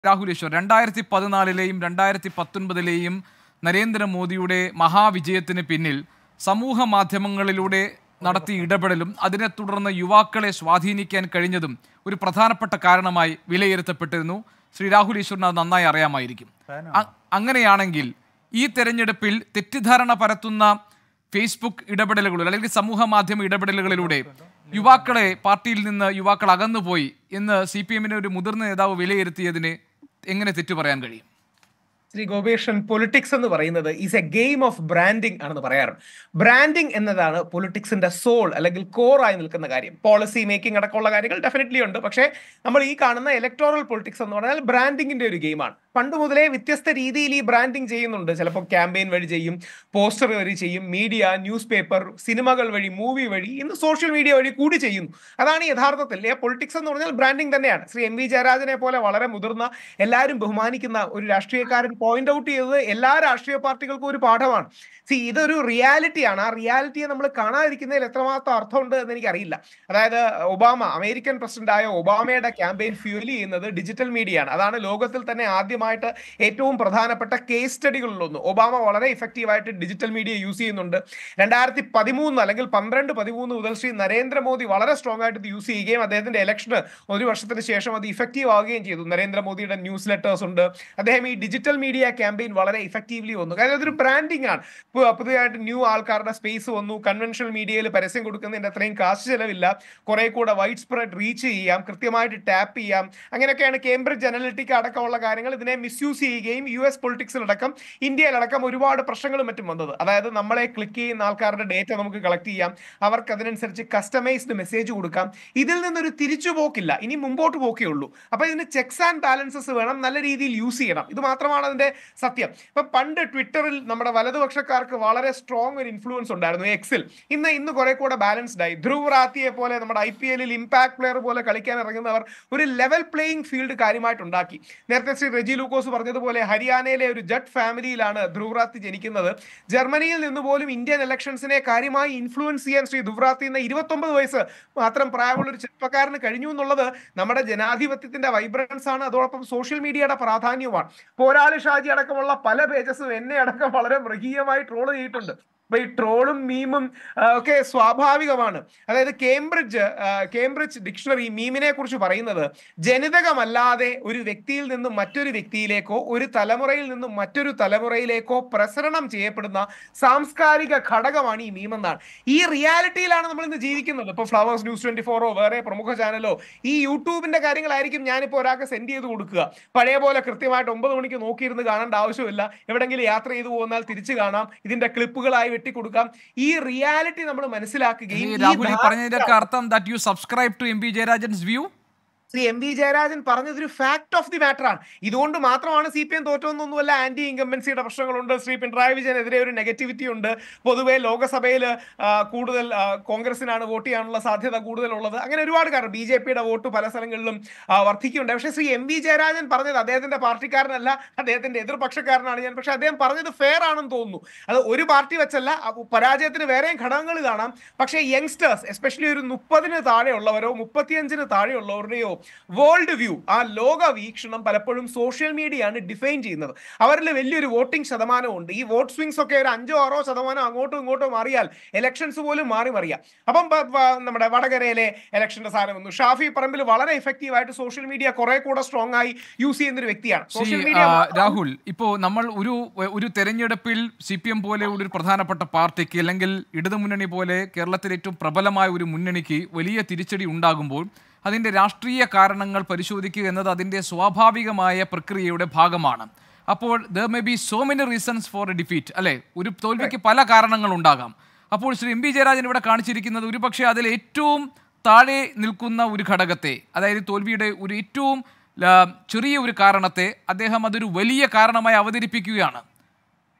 രാഹുൽ ഈശ്വർ 2014-ലെയും 2019-ലെയും നരേന്ദ്രമോദിയുടെ മഹാവിജയത്തിന് പിന്നിൽ സമൂഹ മാധ്യമങ്ങളിലൂടെ നടത്തിയ ഇടപെടലും അതിനെ തുടർന്ന് യുവാക്കളെ സ്വാധീനിക്കാൻ കഴിഞ്ഞതും ഒരു പ്രധാനപ്പെട്ട കാരണമായി വിലയിരുത്തപ്പെട്ടിരുന്നു. ശ്രീ രാഹുൽ ഈശ്വറിന് അത് നന്നായി അറിയാമായിരിക്കും. അങ്ങനെയാണെങ്കിൽ ഈ തെരഞ്ഞെടുപ്പിൽ തെറ്റിദ്ധാരണ പരത്തുന്ന ഫേസ്ബുക്ക് ഇടപെടലുകളിൽ അല്ലെങ്കിൽ സമൂഹ മാധ്യമ ഇടപെടലുകളിലൂടെ യുവാക്കളെ പാർട്ടിയിൽ നിന്ന് യുവാക്കൾ അകന്നുപോയി എന്ന് CPM-ന്റെ ഒരു മുതിർന്ന നേതാവ് വിലയിരുത്തിയതിന് എങ്ങനെ തെറ്റു പറയാൻ കഴിയും? ശ്രീ ഗോപേഷൻ, പൊളിറ്റിക്സ് എന്ന് പറയുന്നത് is a game of branding ആണെന്ന് പറയാറ്. ബ്രാൻഡിങ് എന്നതാണ് പൊളിറ്റിക്സിന്റെ സോൾ അല്ലെങ്കിൽ കോർ ആയി നിൽക്കുന്ന കാര്യം. പോളിസി മേക്കിംഗ് അടക്കമുള്ള കാര്യങ്ങൾ ഡെഫിനറ്റ്ലി ഉണ്ട്. പക്ഷേ നമ്മൾ ഈ കാണുന്ന ഇലക്ടോറൽ പൊളിറ്റിക്സ് എന്ന് പറഞ്ഞാൽ ബ്രാൻഡിങ്ങിന്റെ ഒരു ഗെയിമാണ്. പണ്ട് മുതലേ വ്യത്യസ്ത രീതിയിൽ ഈ ബ്രാൻഡിങ് ചെയ്യുന്നുണ്ട്. ചിലപ്പോൾ ക്യാമ്പയിൻ വഴി ചെയ്യും, പോസ്റ്റർ വഴി ചെയ്യും, മീഡിയ, ന്യൂസ് പേപ്പർ, സിനിമകൾ വഴി, മൂവി വഴി, ഇന്ന് സോഷ്യൽ മീഡിയ വഴി കൂടി ചെയ്യുന്നു. അതാണ് യഥാർത്ഥത്തിൽ പൊളിറ്റിക്സ് എന്ന് പറഞ്ഞാൽ ബ്രാൻഡിങ് തന്നെയാണ്. ശ്രീ MV ജയരാജനെ പോലെ വളരെ മുതിർന്ന, എല്ലാവരും ബഹുമാനിക്കുന്ന ഒരു രാഷ്ട്രീയക്കാരൻ പോയിന്റ് ഔട്ട് ചെയ്തത് എല്ലാ രാഷ്ട്രീയ പാർട്ടികൾക്കും ഒരു പാഠമാണ്. ഇതൊരു റിയാലിറ്റിയാണ്. ആ റിയാലിറ്റിയെ നമ്മൾ കാണാതിരിക്കുന്നതിൽ എത്രമാത്രം അർത്ഥമുണ്ട് എന്ന് എനിക്കറിയില്ല. അതായത് അമേരിക്കൻ പ്രസിഡന്റായ ഒബാമയുടെ ക്യാമ്പയിൻ ഫ്യൂൽ ചെയ്യുന്നത് ഡിജിറ്റൽ മീഡിയയാണ്. അതാണ് ലോകത്തിൽ തന്നെ ആദ്യമായിട്ട് ഏറ്റവും പ്രധാനപ്പെട്ട കേസ് സ്റ്റഡികളിലൊന്ന്. ഒബാമ വളരെ ഇഫക്റ്റീവായിട്ട് ഡിജിറ്റൽ മീഡിയ യൂസ് ചെയ്യുന്നുണ്ട്. 2013 അല്ലെങ്കിൽ 12-13 മുതൽ ശ്രീ നരേന്ദ്രമോദി വളരെ സ്ട്രോങ് ആയിട്ട് ഇത് യൂസ് ചെയ്യുകയും അദ്ദേഹത്തിന്റെ ഇലക്ഷന് ഒരു വർഷത്തിന് ശേഷം അത് ഇഫക്റ്റീവ് ആവുകയും ചെയ്തു. നരേന്ദ്രമോദിയുടെ ന്യൂസ് ലെറ്റേഴ്സ് ഉണ്ട്. അദ്ദേഹം ഈ ഡിജിറ്റൽ മീഡിയ ക്യാമ്പയിൻ വളരെ ഇഫക്റ്റീവ്ലി വന്നു. കാരണം അതൊരു ബ്രാൻഡിങ് ആണ്. പുതിയതായിട്ട് ന്യൂ ആൾക്കാരുടെ സ്പേസ് വന്നു. കൺവെൻഷണൽ മീഡിയയിൽ പരസ്യം കൊടുക്കുന്നതിന്റെ അത്രയും കാശ് ചെലവില്ല. കുറെ കൂടെ വൈഡ് സ്പ്രെഡ് റീച്ച് ചെയ്യാം, കൃത്യമായിട്ട് ടാപ്പ് ചെയ്യാം. അങ്ങനെയൊക്കെയാണ് കേംബ്രിഡ്ജ് അനലിറ്റിക്ക അടക്കമുള്ള കാര്യങ്ങൾ ഇതിനെ മിസ്യൂസ് ചെയ്യുകയും US പൊളിറ്റിക്സിലടക്കം ഇന്ത്യയിലടക്കം ഒരുപാട് പ്രശ്നങ്ങളും മറ്റും വന്നത്. അതായത് നമ്മളെ ക്ലിക്ക് ചെയ്യുന്ന ആൾക്കാരുടെ ഡേറ്റ നമുക്ക് കളക്ട് ചെയ്യാം, അവർക്ക് അതിനനുസരിച്ച് കസ്റ്റമൈസ്ഡ് മെസ്സേജ് കൊടുക്കാം. ഇതിൽ നിന്നൊരു തിരിച്ചുപോക്കില്ല, ഇനി മുമ്പോട്ട് പോക്കേ ഉള്ളൂ. അപ്പൊ ഇതിന് ചെക്സ് ആൻഡ് ബാലൻസസ് വേണം, നല്ല രീതിയിൽ യൂസ് ചെയ്യണം. ഇത് മാത്രമാണ് അതിന്റെ സത്യം. ഇപ്പൊ പണ്ട് ട്വിറ്ററിൽ നമ്മുടെ വലതുപക്ഷക്കാർക്ക് വളരെ സ്ട്രോങ് ഒരു ഇൻഫ്ലുവൻസ് ഉണ്ടായിരുന്നു എക്സിൽ. ഇന്ന് കുറെ കൂടെ ബാലൻസ്ഡ് ആയി. ധ്രുവ് റാത്തിയെ പോലെ നമ്മുടെ IPL-ൽ ഇമ്പാക്ട് പ്ലെയർ പോലെ കളിക്കാൻ ഇറങ്ങുന്നവർ ഒരു ലെവൽ പ്ലേയിങ് ഫീൽഡ് കാര്യമായിട്ട് ഉണ്ടാക്കി. നേരത്തെ ശ്രീ റെജി ലൂക്കോസ് പറഞ്ഞതുപോലെ ഹരിയാനയിലെ ഒരു ജട്ട് ഫാമിലിയിലാണ് ധ്രുവ് റാത്തി ജനിക്കുന്നത്. ജർമ്മനിയിൽ നിന്ന് പോലും ഇന്ത്യൻ ഇലക്ഷൻസിനെ കാര്യമായി ഇൻഫ്ലുവൻസ് ചെയ്യാൻ ശ്രീ ധ്രുവ് റാത്തി എന്ന 29 വയസ്സ് മാത്രം പ്രായമുള്ള ഒരു ചെറുപ്പക്കാരന് കഴിഞ്ഞു എന്നുള്ളത് നമ്മുടെ ജനാധിപത്യത്തിന്റെ വൈബ്രൻസ് ആണ്. അതോടൊപ്പം സോഷ്യൽ മീഡിയയുടെ പ്രാധാന്യവുമാണ്. പോരാളി ഷാജി അടക്കമുള്ള പല പേജസും എന്നെ അടക്കം വളരെ മൃഗീയമായി ട്രോൾ ചെയ്തിട്ടുണ്ട്. അപ്പൊ ഈ ട്രോളും മീമും ഒക്കെ സ്വാഭാവികമാണ്. അതായത് കേംബ്രിഡ്ജ് ഡിക്ഷണറി മീമിനെ കുറിച്ച് പറയുന്നത് ജനിതകമല്ലാതെ ഒരു വ്യക്തിയിൽ നിന്നും മറ്റൊരു വ്യക്തിയിലേക്കോ ഒരു തലമുറയിൽ നിന്നും മറ്റൊരു തലമുറയിലേക്കോ പ്രസരണം ചെയ്യപ്പെടുന്ന സാംസ്കാരിക ഘടകമാണ് ഈ മീം എന്നാണ്. ഈ റിയാലിറ്റിയിലാണ് നമ്മൾ ഇന്ന് ജീവിക്കുന്നത്. ഇപ്പോൾ ഫ്ലവേഴ്സ് ന്യൂസ് 24 വേറെ പ്രമുഖ ചാനലോ ഈ യൂട്യൂബിന്റെ കാര്യങ്ങളായിരിക്കും ഞാനിപ്പോൾ ഒരാൾക്ക് സെൻഡ് ചെയ്ത് കൊടുക്കുക. പഴയ പോലെ കൃത്യമായിട്ട് 9 മണിക്ക് നോക്കിയിരുന്ന് കാണേണ്ട ആവശ്യമില്ല. എവിടെങ്കിലും യാത്ര ചെയ്തു പോകുന്നാൽ തിരിച്ചു കാണാം, ഇതിന്റെ ക്ലിപ്പുകളായി കൊടുക്കാം. ഈ റിയാലിറ്റി നമ്മൾ മനസ്സിലാക്കുകയും ശ്രീ MV ജയരാജൻ പറഞ്ഞതൊരു ഫാക്ട് ഓഫ് ദി മാറ്റർ ആണ്. ഇതുകൊണ്ട് മാത്രമാണ് CPM തോറ്റൊന്നൊന്നുമല്ല. ആന്റി ഇൻകംബൻസിയുടെ പ്രശ്നങ്ങളുണ്ട്. ശ്രീ പിണറായി വിജയനെതിരെ ഒരു നെഗറ്റിവിറ്റി ഉണ്ട്. പൊതുവെ ലോകസഭയിൽ കൂടുതൽ കോൺഗ്രസിനാണ് വോട്ട് ചെയ്യാനുള്ള സാധ്യത കൂടുതലുള്ളത്. അങ്ങനെ ഒരുപാട് കാരണം BJP-യുടെ വോട്ട് പല സ്ഥലങ്ങളിലും വർദ്ധിക്കുന്നുണ്ട്. പക്ഷേ ശ്രീ MV ജയരാജൻ പറഞ്ഞത്, അദ്ദേഹത്തിന്റെ പാർട്ടിക്കാരനല്ല, അദ്ദേഹത്തിന്റെ എതിർപക്ഷക്കാരനാണ് ഞാൻ, പക്ഷെ അദ്ദേഹം പറഞ്ഞത് ഫെയർ ആണെന്ന് തോന്നുന്നു. അത് ഒരു പാർട്ടി വെച്ചല്ല, പരാജയത്തിന് വേറെയും ഘടകങ്ങൾ കാണാം. പക്ഷേ യങ്സ്റ്റേഴ്സ്, എസ്പെഷ്യലി ഒരു 30-ന് താഴെയുള്ളവരോ 35-ന് താഴെയുള്ളവരുടെയോ വേൾഡ് വ്യൂ, ആ ലോക വീക്ഷണം പലപ്പോഴും സോഷ്യൽ മീഡിയയാണ് ഡിഫൈൻ ചെയ്യുന്നത്. അവരിൽ വലിയൊരു വോട്ടിംഗ് ശതമാനമുണ്ട്. ഈ വോട്ട് സ്വിങ്സ് ഒക്കെ ഒരു 5-6% അങ്ങോട്ടും ഇങ്ങോട്ടും മാറിയാൽ ഇലക്ഷൻസ് പോലും മറിയാം. അപ്പം നമ്മുടെ വടകരയിലെ ഇലക്ഷന്റെ സാധനം വന്നു. ഷാഫി പറമ്പിൽ വളരെ എഫക്റ്റീവ് ആയിട്ട് സോഷ്യൽ മീഡിയ കുറെ കൂടെ സ്ട്രോങ് ആയി യൂസ് ചെയ്യുന്ന ഒരു വ്യക്തിയാണ്. സോഷ്യൽ മീഡിയ രാഹുൽ, ഇപ്പോ നമ്മൾ ഒരു തെരഞ്ഞെടുപ്പിൽ CPM പോലെ ഒരു പ്രധാനപ്പെട്ട പാർട്ടിക്ക് അല്ലെങ്കിൽ ഇടതുമുന്നണി പോലെ കേരളത്തിലെ ഏറ്റവും പ്രബലമായ ഒരു മുന്നണിക്ക് വലിയ തിരിച്ചടി ഉണ്ടാകുമ്പോൾ അതിൻ്റെ രാഷ്ട്രീയ കാരണങ്ങൾ പരിശോധിക്കുക എന്നത് അതിൻ്റെ സ്വാഭാവികമായ പ്രക്രിയയുടെ ഭാഗമാണ്. അപ്പോൾ there may be so many reasons for a defeat, അല്ലേ? ഒരു തോൽവിക്ക് പല കാരണങ്ങളുണ്ടാകാം. അപ്പോൾ ശ്രീ MV ജയരാജൻ ഇവിടെ കാണിച്ചിരിക്കുന്നത് ഒരുപക്ഷെ അതിൽ ഏറ്റവും താഴെ നിൽക്കുന്ന ഒരു ഘടകത്തെ, അതായത് തോൽവിയുടെ ഒരു ഏറ്റവും ചെറിയ ഒരു കാരണത്തെ അദ്ദേഹം അതൊരു വലിയ കാരണമായി അവതരിപ്പിക്കുകയാണ്.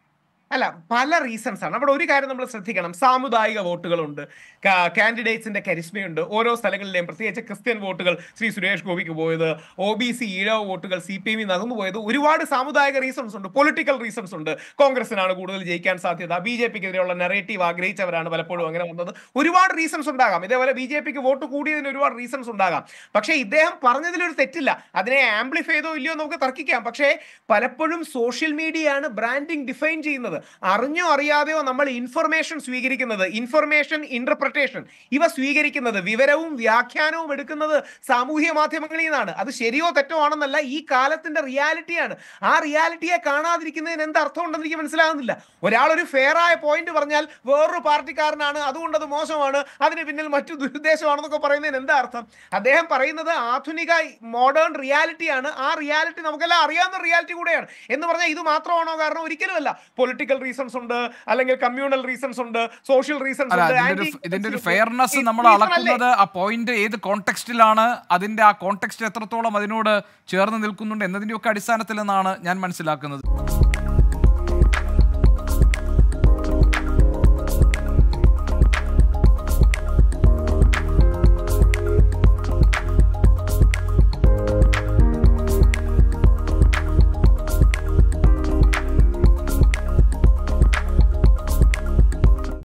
അല്ല, പല റീസൺസ് ആണ് അവിടെ. ഒരു കാര്യം നമ്മൾ ശ്രദ്ധിക്കണം, സാമുദായിക വോട്ടുകളുണ്ട്, കാൻഡിഡേറ്റ്സിന്റെ കരിസ്മയുണ്ട് ഓരോ സ്ഥലങ്ങളിലെയും. പ്രത്യേകിച്ച് ക്രിസ്ത്യൻ വോട്ടുകൾ ശ്രീ സുരേഷ് ഗോപിക്ക് പോയത്, OBC ഈഴവ വോട്ടുകൾ CPM നകന്നു പോയത്, ഒരുപാട് സാമുദായിക റീസൺസ് ഉണ്ട്, പൊളിറ്റിക്കൽ റീസൺസ് ഉണ്ട്. കോൺഗ്രസിനാണ് കൂടുതൽ ജയിക്കാൻ സാധ്യത, BJPക്കെതിരെയുള്ള നെറേറ്റീവ് ആഗ്രഹിച്ചവരാണ് പലപ്പോഴും അങ്ങനെ വന്നത്. ഒരുപാട് റീസൺസ് ഉണ്ടാകാം. ഇതേപോലെ BJPക്ക് വോട്ട് കൂടിയതിന് ഒരുപാട് റീസൺസ് ഉണ്ടാകാം. പക്ഷേ ഇദ്ദേഹം പറഞ്ഞതിലൊരു തെറ്റില്ല. അതിനെ ആംപ്ലിഫൈ ചെയ്തോ ഇല്ലയോ നമുക്ക് തർക്കിക്കാം. പക്ഷേ പലപ്പോഴും സോഷ്യൽ മീഡിയയാണ് ബ്രാൻഡിങ് ഡിഫൈൻ ചെയ്യുന്നത്. അറിഞ്ഞോ അറിയാതെയോ നമ്മൾ ഇൻഫർമേഷൻ സ്വീകരിക്കുന്നത്, ഇൻഫർമേഷൻ ഇന്റർപ്രിട്ടേഷൻ ഇവ സ്വീകരിക്കുന്നത്, വിവരവും വ്യാഖ്യാനവും എടുക്കുന്നത് സാമൂഹ്യ മാധ്യമങ്ങളിൽ നിന്നാണ്. അത് ശരിയോ തെറ്റോ ആണെന്നല്ല, ഈ കാലത്തിന്റെ റിയാലിറ്റിയാണ്. ആ റിയാലിറ്റിയെ കാണാതിരിക്കുന്നതിന് എന്ത് അർത്ഥം ഉണ്ടെന്ന് എനിക്ക് മനസ്സിലാകുന്നില്ല. ഒരാൾ ഒരു ഫെയർ ആയ പോയിന്റ് പറഞ്ഞാൽ വേറൊരു പാർട്ടിക്കാരനാണ്, അതുകൊണ്ട് അത് മോശമാണ്, അതിന് പിന്നിൽ മറ്റു ദുരുദ്ദേശമാണെന്നൊക്കെ പറയുന്നതിന് എന്താ അർത്ഥം? അദ്ദേഹം പറയുന്നത് ആധുനിക മോഡേൺ റിയാലിറ്റിയാണ്. ആ റിയാലിറ്റി നമുക്കെല്ലാം അറിയാവുന്ന റിയാലിറ്റി കൂടെയാണ് എന്ന് പറഞ്ഞാൽ ഇത് മാത്രമാണോ കാരണം? ഒരിക്കലുമല്ല. പൊളിറ്റിക്കൽ റീസൺസ് ഉണ്ട്, അല്ലെങ്കിൽ കമ്മ്യൂണൽ റീസൺസ് ഉണ്ട്, സോഷ്യൽ റീസൺസ് ഉണ്ട്. ഇതിന്റെ ഒരു ഫെയർനെസ് നമ്മൾ അളക്കുന്നത് ആ പോയിന്റ് ഏത് കോണ്ടെക്സ്റ്റിലാണ്, അതിന്റെ ആ കോണ്ടെക്സ്റ്റ് എത്രത്തോളം അതിനോട് ചേർന്ന് നിൽക്കുന്നുണ്ട് എന്നതിന്റെ ഒക്കെ അടിസ്ഥാനത്തിൽ എന്നാണ് ഞാൻ മനസ്സിലാക്കുന്നത്.